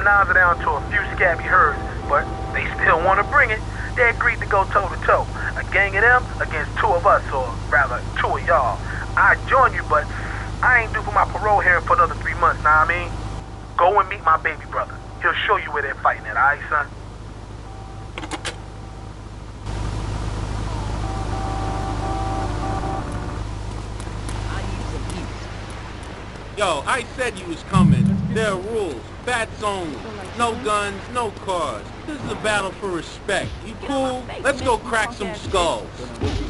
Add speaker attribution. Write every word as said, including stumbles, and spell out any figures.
Speaker 1: Nines are down to a few scabby herds, but they still want to bring it. They agreed to go toe-to-toe. A gang of them against two of us, or rather, two of y'all. I'd join you, but I ain't due for my parole here for another three months, know what I mean? Go and meet my baby brother. He'll show you where they're fighting at, alright, son?
Speaker 2: Yo, I said you was coming. There are rules. Bats only. No guns, no cars. This is a battle for respect. You cool? Let's go crack some skulls.